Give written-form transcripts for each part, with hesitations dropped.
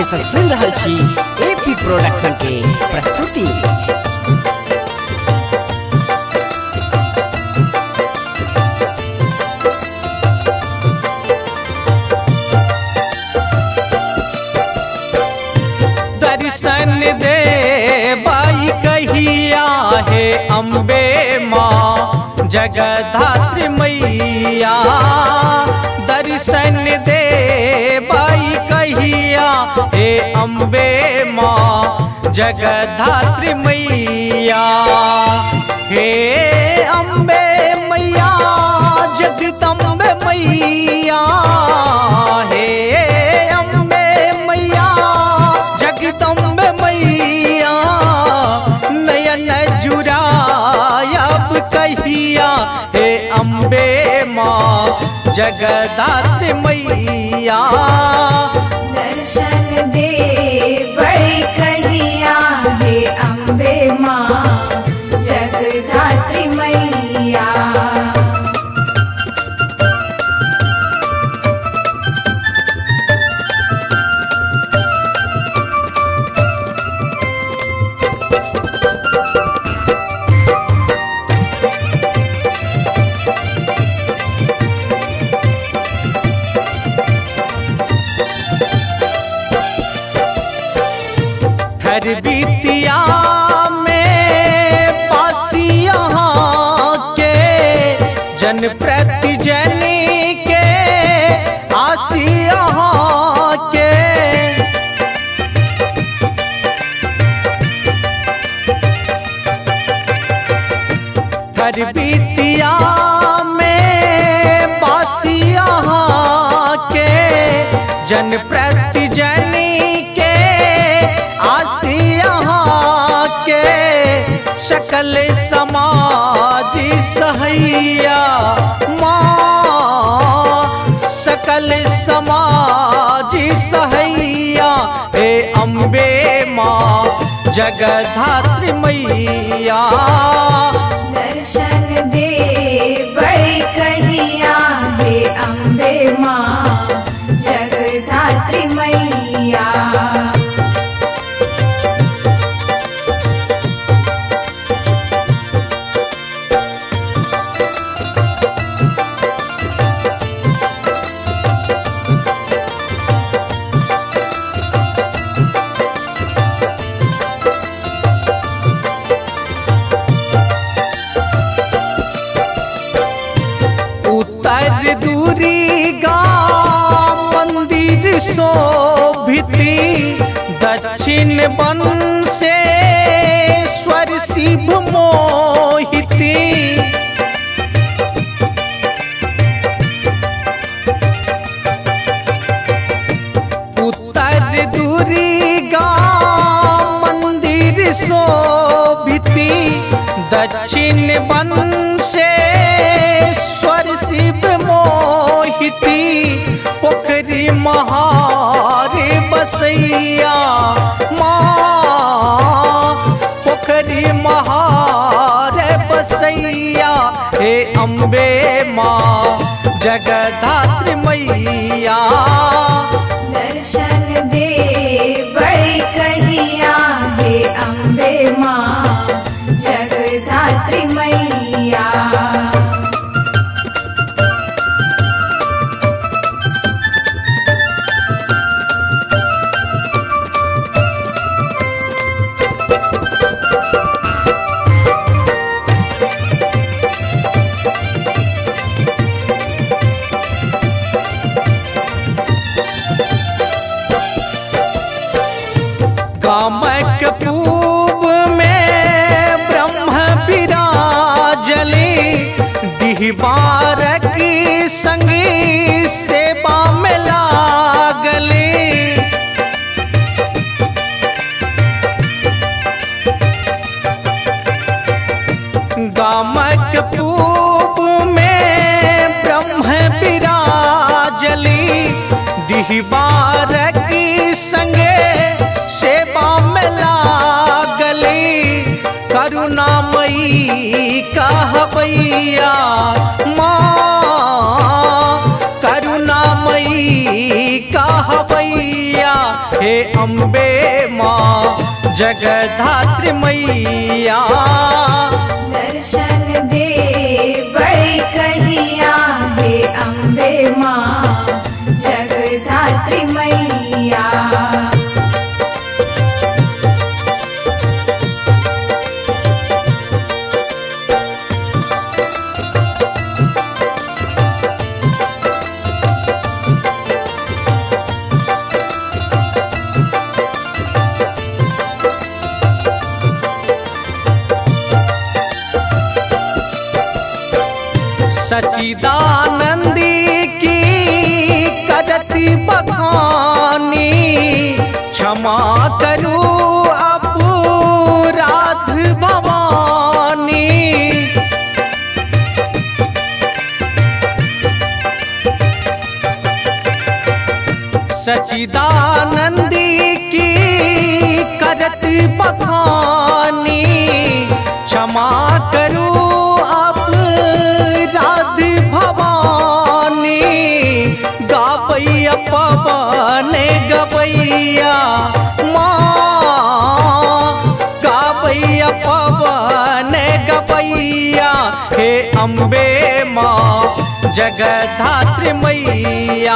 अपने सब सुन रहा छी एपी प्रोडक्शन के प्रस्तुति। दर्शन दे बाई कहिया है अम्बे माँ जगधात्री मैया। दर्शन दे बाई कहिया हे अम्बे माँ जगधात्री मैया। हे अम्बे मैया जगदम्बे मैया। हे अम्बे मैया जगदम्बे मैया। नयन जुरायब कहिया हे अम्बे माँ जगधात्री मैया। दर्शन दे बड़ी कहिया हे अम्बे माँ जगधात्री मैया। हर बीतिया में पासी यहाँ के जन प्रति जन के आसी यहाँ के। हर बीतिया में पासी यहाँ के जन प्रति जन सकल समाज सहैया माँ। सकल समाज सहैया हे अम्बे माँ जगधात्री मैया। दर्शन दे बड़ी कहिया हे अम्बे माँ जगधात्री मैया। उत्तर दूरी गा मंदिर शोभिती। दक्षिण बन से स्वर शिव मोहिती। उत्तर दूरी गा मंदिर शोभिती। दक्षिण बन से स्वर शिव मोहिती। पोखरी महारे बसैया माँ। पोखरी महारे बसैया हे अम्बे माँ जगधात्री मैया। दर्शन दे बड़ी कहिया हे अम्बे माँ जगधात्री मैया। कामक पूब में ब्रह्म विराजली। डिहबारक संगी सेवा में लागली। गामक पूब में ब्रह्म विराजली। डिहबारक संगे सेवा में लागली। करुणामयी कहबैया माँ। करुणामयी कहबैया हे अम्बे माँ जगधात्री मैया। दर्शन दे बड़ी कहिया हे अम्बे माँ जगधात्री मैया। सच्चिदानंदी की करती बखानी, क्षमा करूं अपराध भवानी। सच्चिदानंदी की करती बखानी, क्षमा करूं गावैया पवन गवैया माँ, गावैया पवन गवैया हे अम्बे माँ जगधात्री मैया।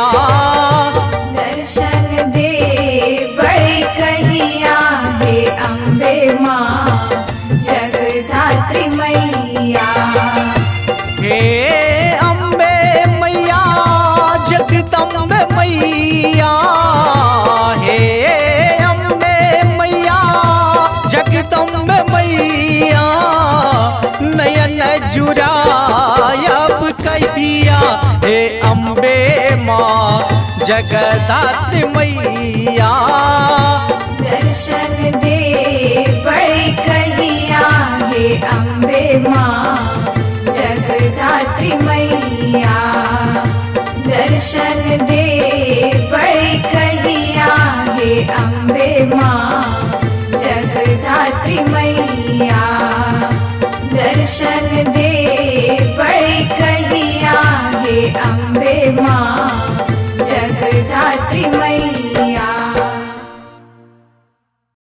दर्शन दे बड़ी कहिया हे अम्बे माँ जगधात्री मैया। हे अम्बे मैया जगदम्बे मैया, हे अम्बे मैया जगदम्बे मैया, नयन जुरायब कहिया हे अम्बे माँ जगधात्री मैया। दर्शन दे बड़ी कहिया हे अम्बे माँ जगधात्री मैया। दर्शन दे बड़ी कहिया हे अम्बे माँ जगधात्री मैया। दर्शन दे बड़ी कहिया हे अम्बे माँ जगधात्री मैया।